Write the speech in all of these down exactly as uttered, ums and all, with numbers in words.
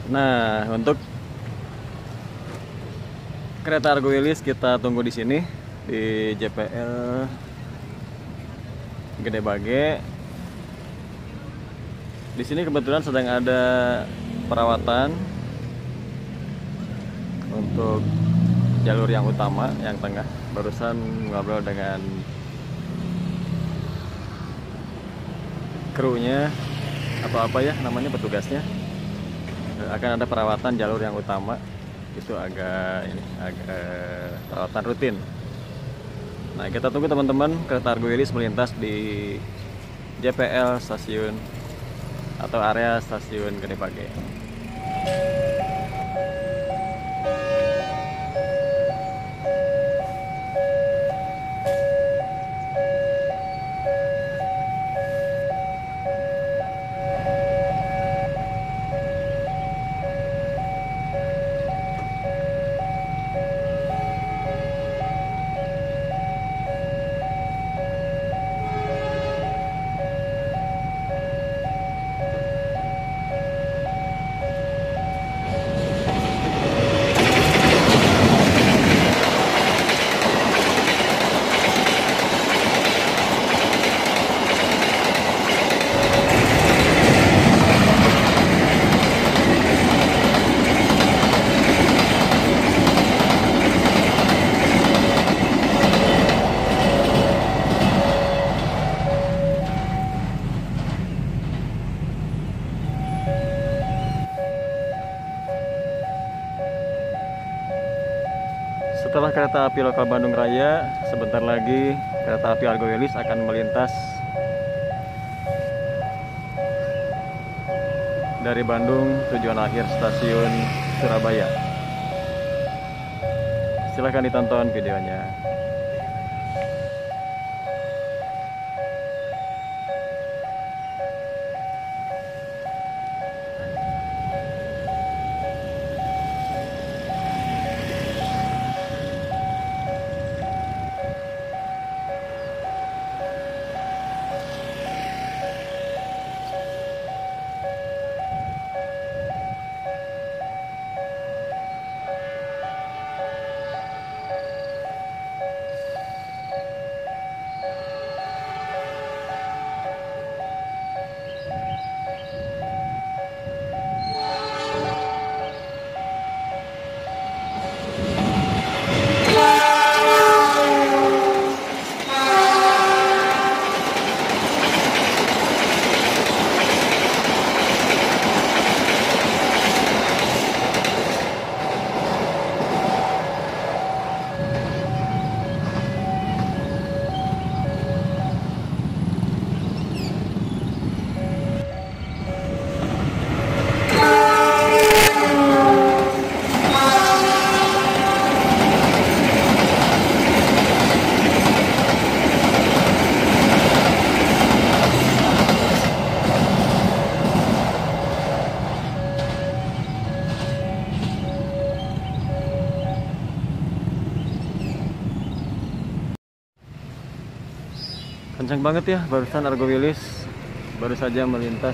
Nah, untuk kereta Argo Wilis kita tunggu di sini di J P L Gede Bage. Di sini kebetulan sedang ada perawatan untuk jalur yang utama, yang tengah. Barusan ngobrol dengan krunya atau apa ya namanya, petugasnya. Akan ada perawatan jalur yang utama. Itu agak ini agak perawatan rutin. Nah, kita tunggu teman-teman kereta Argo Wilis melintas di J P L stasiun atau area stasiun Gede Bage. Setelah kereta api lokal Bandung Raya, sebentar lagi kereta api Argo Wilis akan melintas dari Bandung tujuan akhir stasiun Surabaya. Silahkan ditonton videonya. Kencang banget ya, barusan Argo Wilis baru saja melintas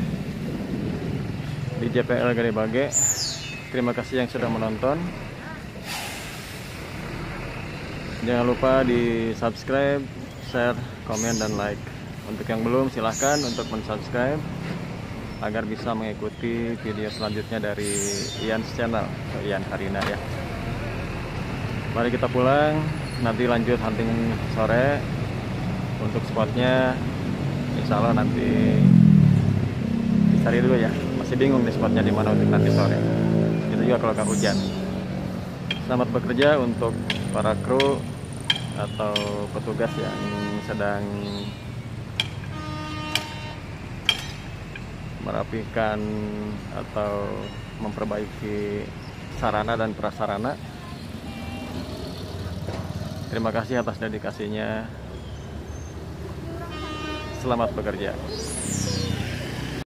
di J P L Gede Bage. Terima kasih yang sudah menonton. Jangan lupa di subscribe, share, komen, dan like. Untuk yang belum, silahkan untuk mensubscribe agar bisa mengikuti video selanjutnya dari Ian's Channel atau Ian Harina ya. Mari kita pulang, nanti lanjut hunting sore. Untuk spotnya insya Allah nanti dicari dulu ya, masih bingung nih spotnya di mana untuk nanti sore. Itu juga kalau nggak hujan. Selamat bekerja untuk para kru atau petugas yang sedang merapikan atau memperbaiki sarana dan prasarana. Terima kasih atas dedikasinya. Selamat bekerja.